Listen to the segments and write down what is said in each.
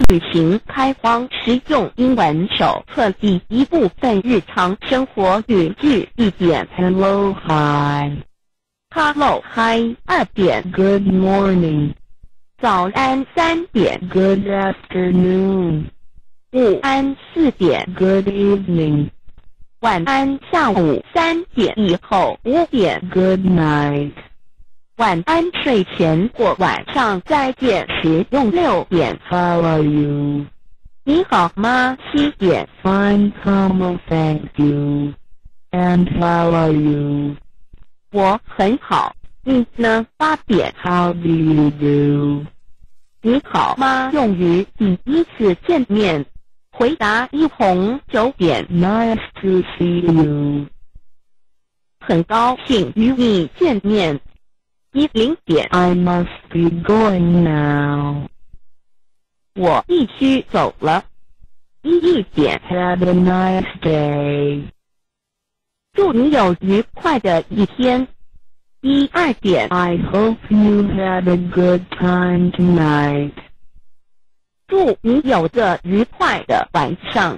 旅行开荒实用英文手册第一部分日常生活语句1点 Hello, hi. Hello, hi 2点 Good morning. 早安3点 Good afternoon. 午安4点 Good evening. 晚安下午3点以后5点 Good night. 晚安睡前或晚上再见时用6点 How are you? 你好吗7点 Fine, thank you. And how are you? 我很好，你呢8点 How do you do? 你好吗用于第一次见面，回答一红9点 Nice to see you. 很高兴与你见面10点 I must be going now. 我必须走了11点 Had a nice day. 祝你有愉快的一天2点 I hope you had a good time tonight. 祝你有个愉快的晚上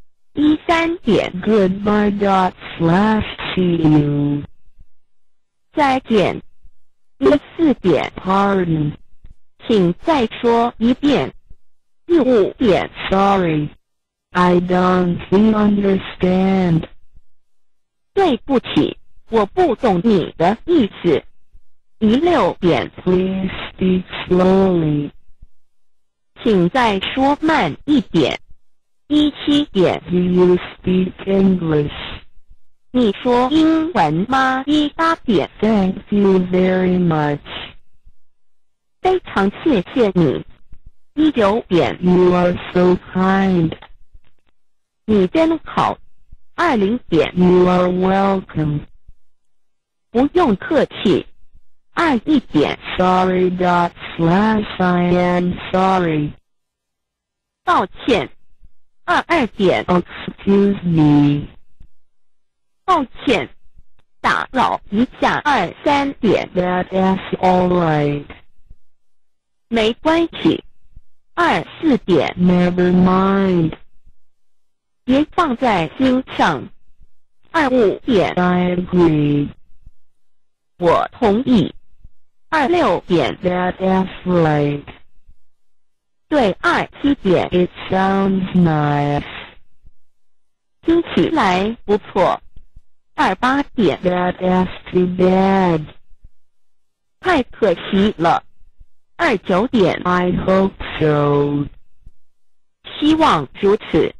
3点 Goodbye. See you. 再见4点 Pardon. 请再说一遍5点 Sorry. I don't understand. 对不起，我不懂你的意思6点 Please speak slowly. 请再说慢一点7点 Do you speak English? 你说英文吗8点 Thank you very much. 非常谢谢你9点 You are so kind. 你真好20点 You are welcome. 不用客气21点 Sorry. I am sorry. 抱歉22点 Excuse me. 抱歉打扰一下23点 That's all right. 没关系24点 Never mind. 别放在心上25点 I agree. 我同意26点 That's right. 对27点 It sounds nice. 听起来不错28点 That's too bad. 太可惜了29点 I hope so. 希望如此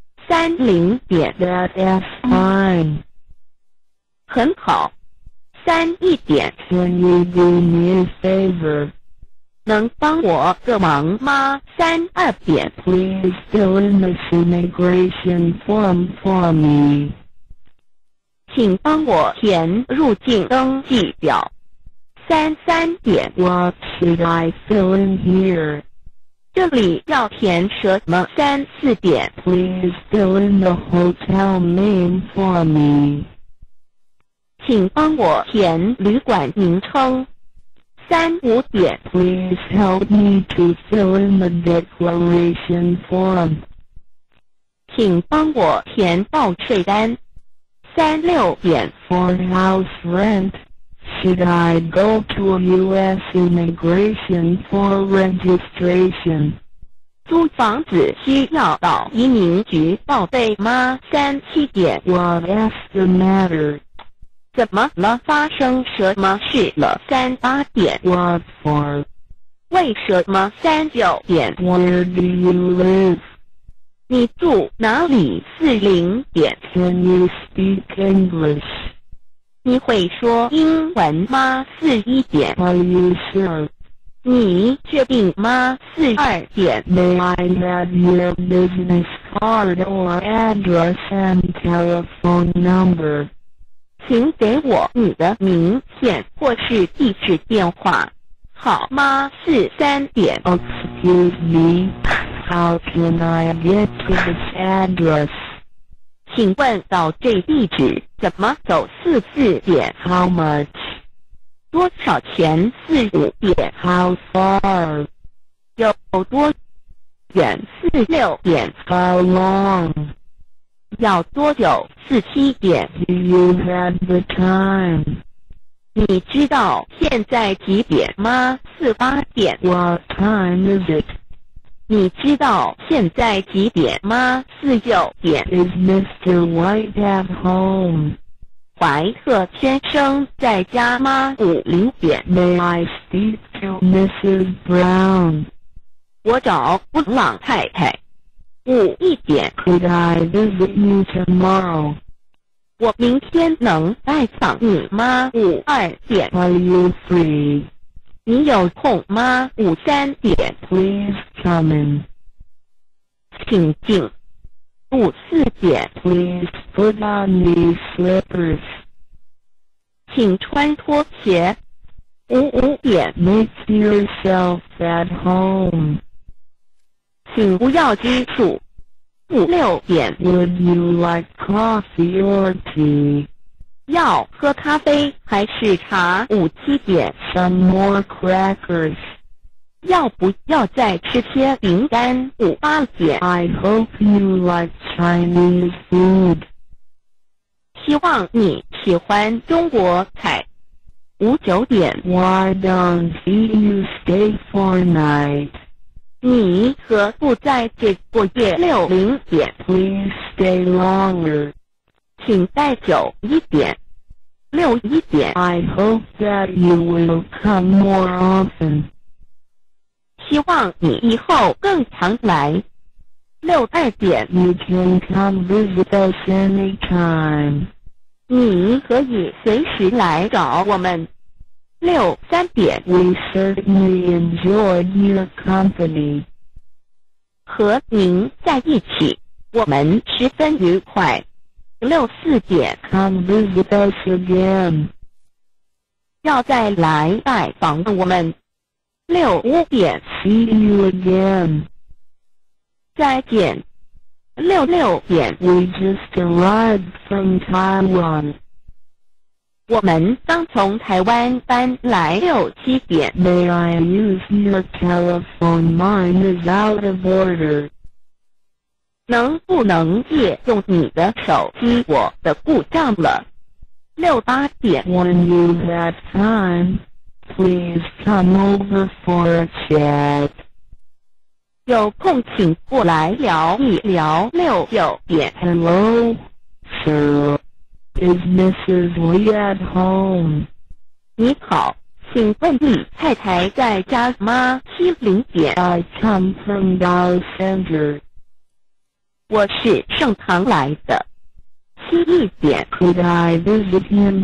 30点 That's fine. 很好31点 Can you do me a favor? 能帮我个忙吗32点 Please fill in this immigration form for me. 请帮我填入境登记表33点 What should I fill in here? 这里要填什么34点 Please fill in the hotel name for me. 请帮我填旅馆名称35点 Please help me to fill in the declaration form. 请帮我填报税单36点 For house rent, should I go to a U.S. immigration for registration? 租房子需要到移民局报备吗37点 What's the matter? 怎么了发生什么事了38点 What for? 为什么39点 Where do you live? 你住哪里40点 Can you speak English? 你会说英文吗41点 Are you sure? 你确定吗42点 May I have your business card or address and telephone number? 请给我你的名片或是地址电话好吗43点 Excuse me, how can I get to this address? 请问到这地址怎么走44点 How much? 多少钱45点 How far? 有多 ？46. How long 要多久？47. do you have the time? 你知道现在几点吗？48. What time is it? 你知道现在几点吗？49. Is Mr. White at home? 怀特先生在家吗？50. May I speak to Mrs. Brown? 我找布朗太太。51. Could I visit you tomorrow? 我明天能拜访你吗？52. Are you free? 你有空吗？53. Please come in. 请进。54. Please put on these slippers. 请穿拖鞋。55. Make yourself at home. 请不要拘束。56. Would you like coffee or tea? 要喝咖啡还是茶？57. Some more crackers. 要不要再吃些饼干？58. I hope you like Chinese food. 希望你喜欢中国菜。59. Why don't you stay for night? 你何不在这过夜？60. Please stay longer. 请待久一点。61. I hope that you will come more often. 希望你以后更常来。62. You can come visit us anytime. 你可以随时来找我们。63. We certainly enjoyed your company. 和您在一起，我们十分愉快。64. Come visit us again. 要再来拜访我们。65. See you again. 再见。66. We just arrived from Taiwan. 我们刚从台湾搬来。67. May I use your telephone? Mine is out of order. 能不能借用你的手机？我的故障了。68. When you have time, please come over for a chat. 有空请过来聊一聊。69. Hello, sir. Is Mrs. Lee at home? 你好，请问你太太在家吗？70. I come from Dow Center. 我是盛唐来的。71. Could I visit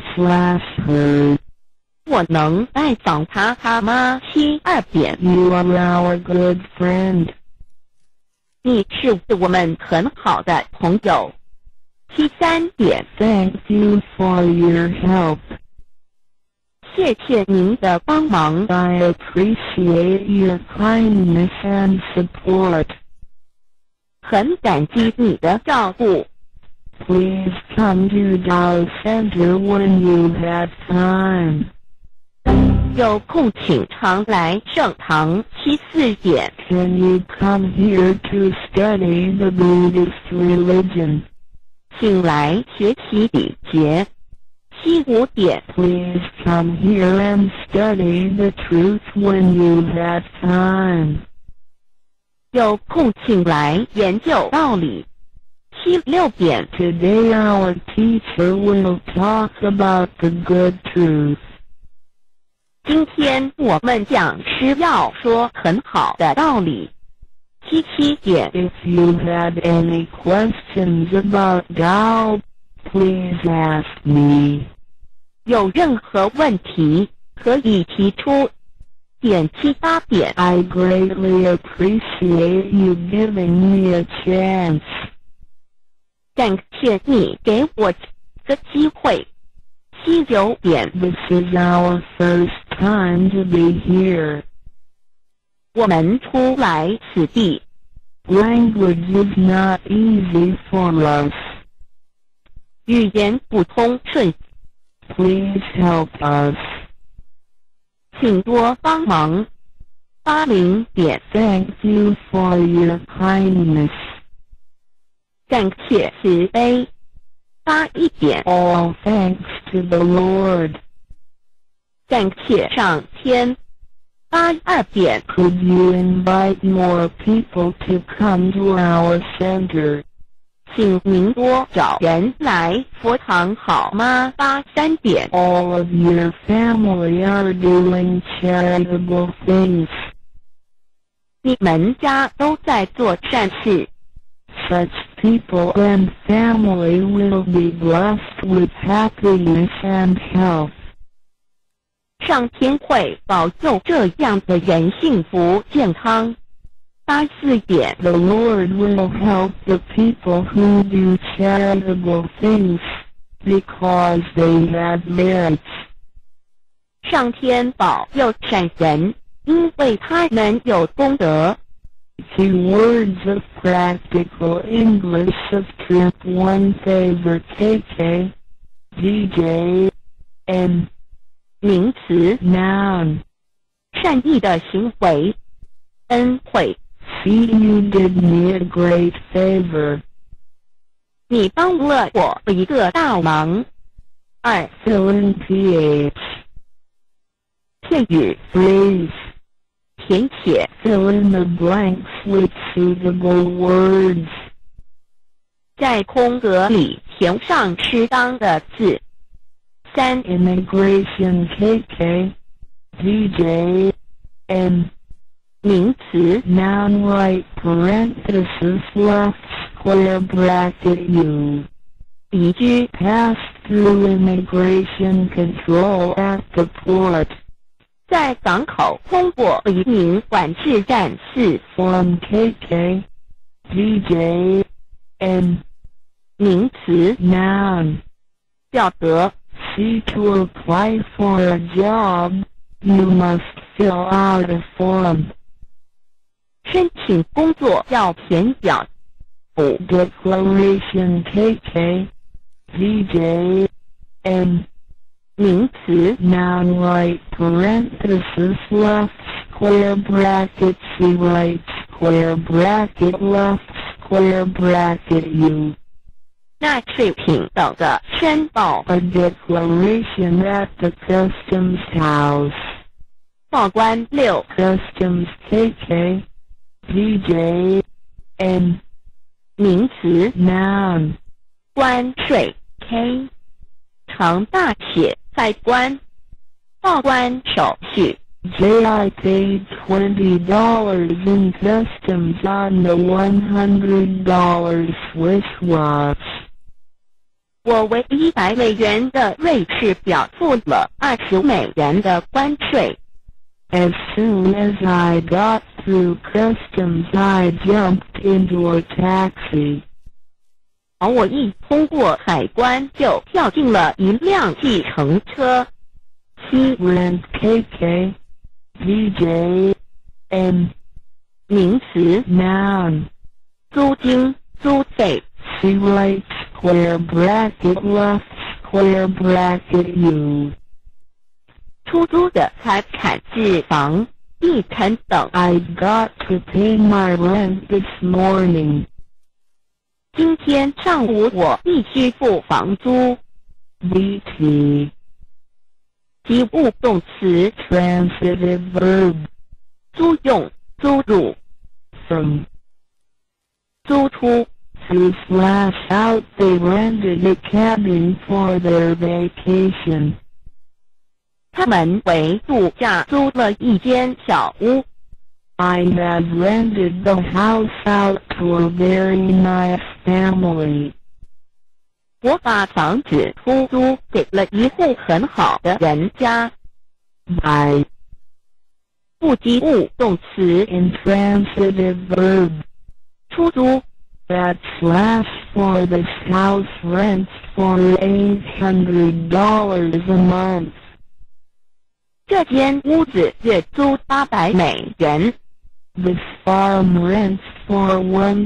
him/her? 我能拜访他吗？72. You are our good friend. 你是我们很好的朋友。73. Thank you for your help. 谢谢您的帮忙。 I appreciate your kindness and support. 很感激你的照顾。 Please come to Dow Center when you have time. 有空请常来盛唐。74. Can you come here to study the Buddhist religion? 请来学习礼节。75. Please come here and study the truth when you have time. 有空请来研究道理。76. Today our teacher will talk about the good truth. 今天我们讲师要说很好的道理。77. If you have any questions about Tao, please ask me. 有任何问题可以提出。78. I greatly appreciate you giving me a chance. 感谢你给我这个机会。79. This is our first time to be here. 我们初来此地， Language is not easy for us. 语言不通顺， Please help us. 请多帮忙。 80点， Thank you for your kindness. 感谢慈悲， 81点， All thanks to the Lord. 感谢上天， 82点， Could you invite more people to come to our center? 请您多找人来佛堂好吗？83点， All of your family are doing charitable things. 你们家都在做善事， Such people and family will be blessed with happiness and health. 上天会保佑这样的人幸福健康。84点， The Lord will help the people who do charitable things, because they have merits. 上天保佑善人，因为他们有功德。 Two words of practical English of Trip 1 favor KK, DJ, and 名词， noun. 善意的行为，恩惠。 See, you did me a great favor. 你帮了我一个大忙。2. Fill in PH. 片语 Phrase. 填写， Fill in the blanks with suitable words. 在空格里填上适当的字。3. Immigration KK, DJ, and 名词， noun right parenthesis left square bracket U. 移居， Pass through immigration control at the port. 在港口通过移民管制站。4. From KK, DJ, and 名词， noun. 表格， See, to apply for a job, you must fill out a form. 申请工作要填表。5. Declaration KK, DJ, and 名词， noun right parenthesis left square bracket C right square bracket left square bracket U. 纳税品等的申报。 A declaration at the customs house. 报关。6. Customs KK, DJ, and 名词， noun. 关税 K， 常大写海关，报关手续。 I paid $20 in customs on the $100 Swiss watch. 我为100美元的瑞士表付了20美元的关税。 As soon as I got through customs, I jumped into a taxi. 而我一通过海关就跳进了一辆计程车。7. Rent KK, DJ, and 名词， noun. 租金、租费。 See right square bracket left square bracket U. 出租的财产置房、地产等。 I got to pay my rent this morning. 今天上午我必须付房租。 BT. 及物动词， Transitive verb. 租用、租入、 From. 租出。 To flash out, they rented a cabin for their vacation. 他们为度假租了一间小屋。 I have rented the house out to a very nice family. 我把房子出租给了一户很好的人家。 By. 不及物动词， Intransitive verb. 出租。 That slash for this house rents for $800 a month. 这间屋子月租800美元。 This farm rents for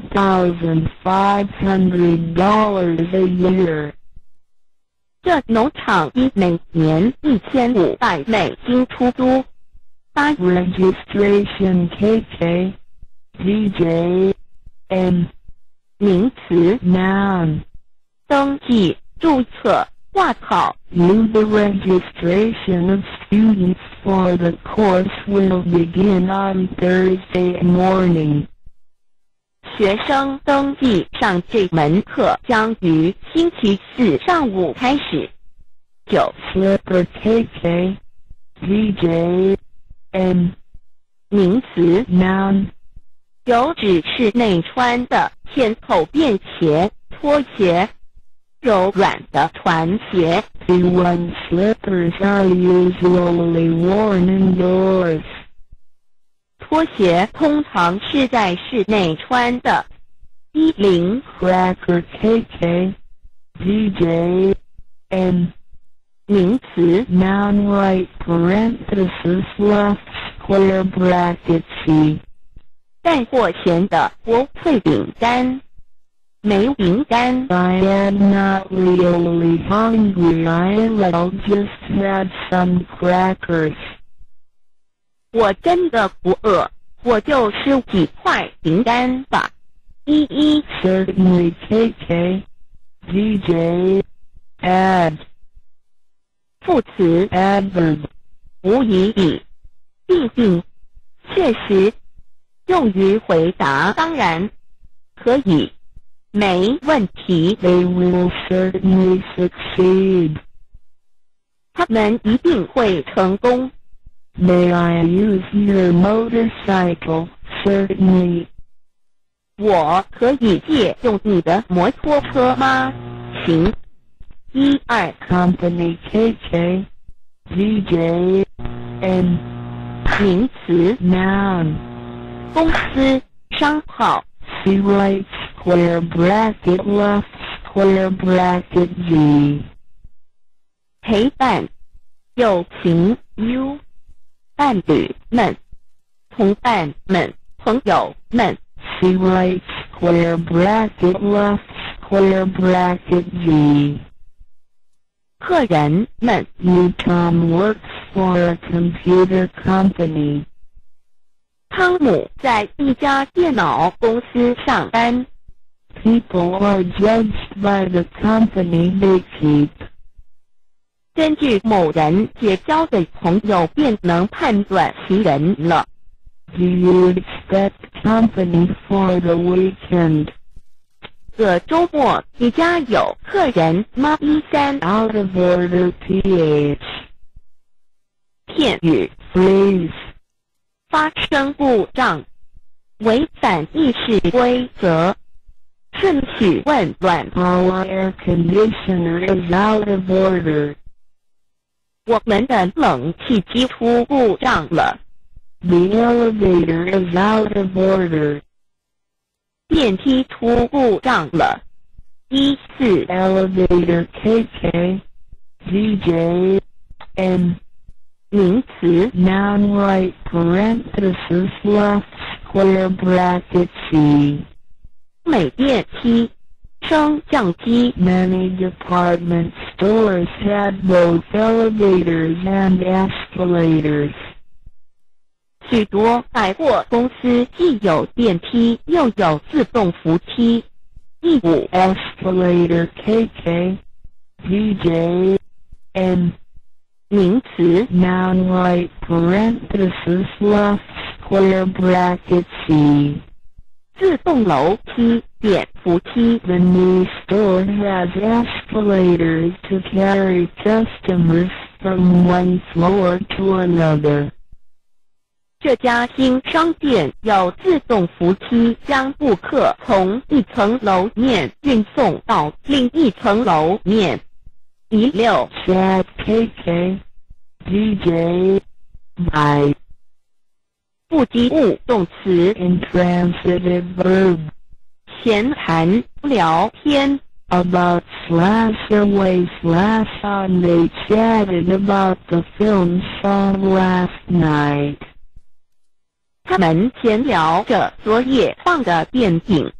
$1,500 a year. 这农场以每年1500美金出租。 Registration KK DJ N 名词 Noun 登记、注册、挂考。 The registration of students for the course will begin on Thursday morning. 学生登记上这门课将于星期四上午开始。9. Slipper KK DJ N 名词 Noun 有指室内穿的前口便鞋、拖鞋，柔软的船鞋。 P1 slippers are usually worn indoors. 拖鞋通常是在室内穿的。10. Cracker KK DJ N 名词 Noun right parenthesis left square bracket C. 带货前的薄脆饼干。梅饼干。 I am not really hungry. I'll just have some crackers. 我真的不饿，我就吃几块饼干吧。11. Certainly KK DJ Add 副词 Adverb 无疑比，必定，确实，用于回答当然，可以，没问题。 They will certainly succeed. 他们一定会成功。 May I use your motorcycle? Certainly. 我可以借用你的摩托车吗？行。1、2. Company KK DJ N 名词 Noun 公司、商号。 C right square bracket left square bracket G. 陪伴、友情 U， 伴侣们、同伴们、朋友们。 C right square bracket left square bracket G. 客人们。 You Tom works for a computer company. 汤姆在一家电脑公司上班。 People are judged by the company they keep. 根据某人结交的朋友便能判断其人了。 Do you expect company for the weekend? 这周末你家有客人吗？13. Out of order PH. 片语 Freeze. 发生故障，违反议事规则，顺序混乱。 Our air conditioner is out of order. 我们的冷气机出故障了。 The elevator is out of order. 电梯出故障了。14. Elevator KK DJ N 名词 Noun right parenthesis left square bracket C. 美电梯、升降机。 Many department stores had both elevators and escalators. 许多百货公司既有电梯又有自动扶梯。15. Escalator KK DJ N 名词 Noun right parenthesis left square bracket C. 自动楼梯、电扶梯。 The new store has escalators to carry customers from one floor to another. 这家新商店有自动扶梯，将顾客从一层楼面运送到另一层楼面。16. Chat KK DJ by 不及物动词 intransitive verb. 闲谈聊天。 About /away /on they chatted about the film saw last night. 他们闲聊着昨夜放的电影。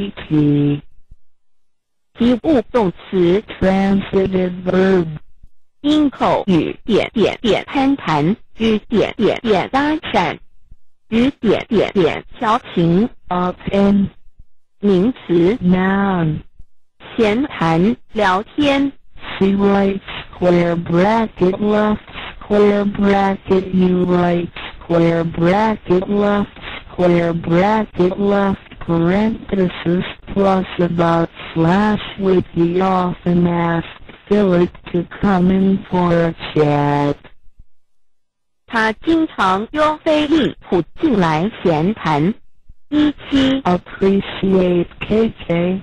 VT 及物动词 transitive verb 因口语点点点攀谈与点点点搭讪与点点点调情 Offend. 名词 Noun. 闲谈聊天 She writes square bracket left square bracket you write square bracket left square bracket left parenthesis plus about slash with the often asked Philip to come in for a chat. 他经常约菲利普进来闲谈。17 Appreciate KK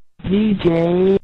DJ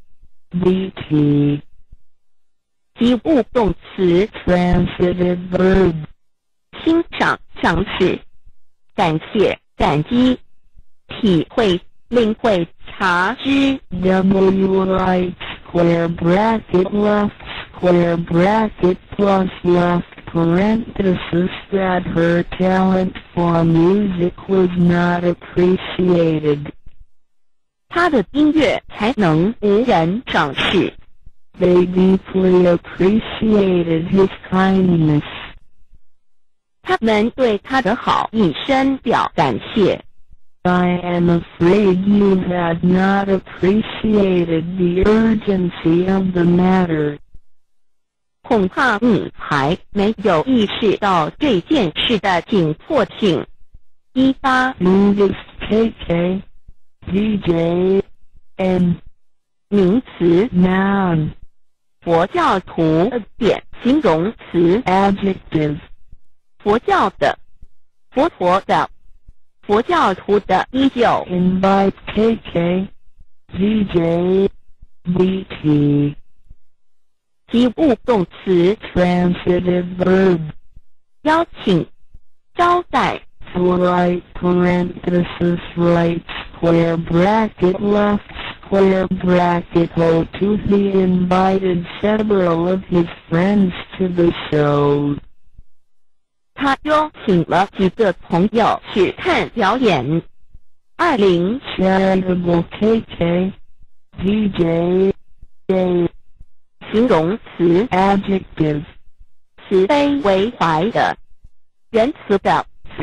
BT. 及物动词 Transitive verb. 欣赏赏识感谢感激体会领会察知 W right square bracket left square bracket plus left parenthesis that her talent for music was not appreciated. 他的音乐才能无人赏识。 They deeply appreciated his kindness. 他们对他的好以深表感谢。 I am afraid you had not appreciated the urgency of the matter. 恐怕你还没有意识到这件事的紧迫性。18 Buddhist KK DJ N. 名词 Noun. 佛教徒点形容词 Adjective. 佛教的佛陀的佛教徒的19 Invite KK DJ BT. 及物动词 Transitive verb. 邀请招待 Right parenthesis right square bracket left square bracket O2. He invited several of his friends to the show. 他邀请了几个朋友去看表演。20 Charitable KK DJ A. 形容词 Adjective. 慈悲为怀的仁慈的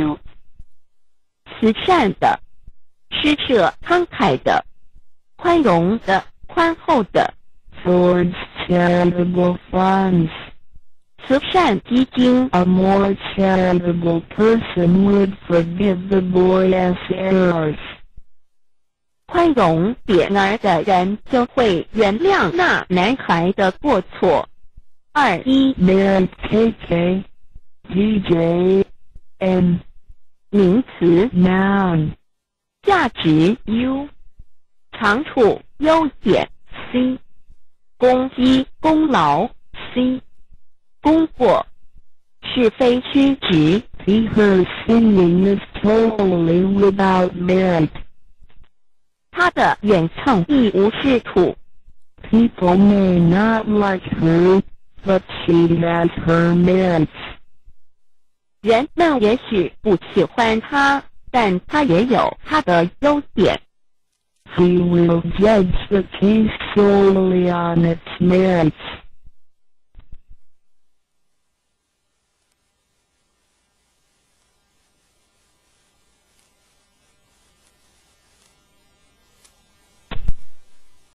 慈善的施舍慷慨的宽容的宽厚的 Towards charitable funds. 慈善基金 A more charitable person would forgive the boy's errors. 宽容点儿的人就会原谅那男孩的过错。21 Merit KK DJ N. 名词 Noun. 价值 U 长处优点 C 功绩功劳 C 功过是非曲直 See, her singing is totally without merit. 他的演唱一无是处。 People may not like her, but she has her merits. 人们也许不喜欢他，但他也有他的优点。 He will judge the case solely on its merits.